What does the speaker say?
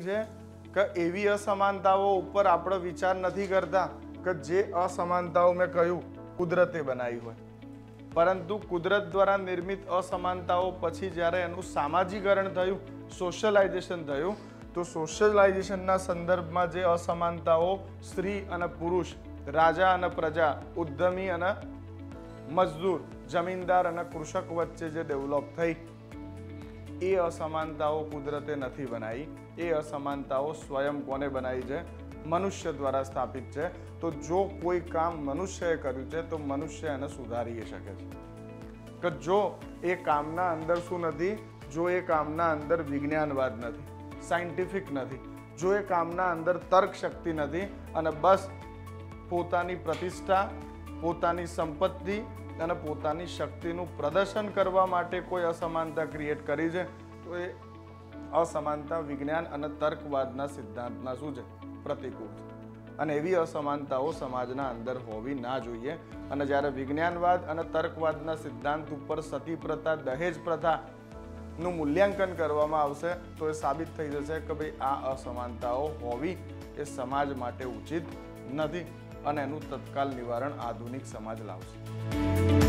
છે કે એવી અસમાનતાઓ ઉપર આપણે વિચાર નથી કરતા કે જે અસમાનતાઓ મેં કહ્યું કુદરતે બનાવી હોય, પરંતુ કુદરત દ્વારા નિર્મિત અસમાનતાઓ પછી જ્યારે એનું સામાજિકરણ થયું, સોશિયલાઇઝેશન થયું, તો સોશિયલાઇઝેશનના સંદર્ભમાં જે અસમાનતાઓ સ્ત્રી અને પુરુષ, રાજા અને પ્રજા, ઉદ્યમી અને મજદૂર, જમીનદાર અને કૃષક વચ્ચે જે ડેવલપ થઈ, એ અસમાનતાઓ કુદરતે નથી બનાવી. એ અસમાનતાઓ સ્વયં કોને બનાવી છે? મનુષ્ય દ્વારા સ્થાપિત છે. તો જો કોઈ કામ મનુષ્યએ કર્યું છે તો મનુષ્ય એને સુધારી શકે છે. કે જો એ કામના અંદર શું નથી? જો એ કામના અંદર વિજ્ઞાનવાદ નથી, સાયન્ટિફિક નથી, જો એ કામના અંદર તર્ક શક્તિ નથી અને બસ પોતાની પ્રતિષ્ઠા, પોતાની સંપત્તિ અને પોતાની શક્તિનું પ્રદર્શન કરવા માટે કોઈ અસમાનતા ક્રિએટ કરી છે, તો એ અસમાનતા વિજ્ઞાન અને તર્કવાદના સિદ્ધાંતના શું છે? પ્રતિકૂળ છે. અને એવી અસમાનતાઓ સમાજના અંદર હોવી ના જોઈએ. અને જ્યારે વિજ્ઞાનવાદ અને તર્કવાદના સિદ્ધાંત ઉપર સતી પ્રથા, દહેજ પ્રથાનું મૂલ્યાંકન કરવામાં આવશે તો એ સાબિત થઈ જશે કે ભાઈ આ અસમાનતાઓ હોવી એ સમાજ માટે ઉચિત નથી અને એનું તત્કાલ નિવારણ આધુનિક સમાજ લાવશે.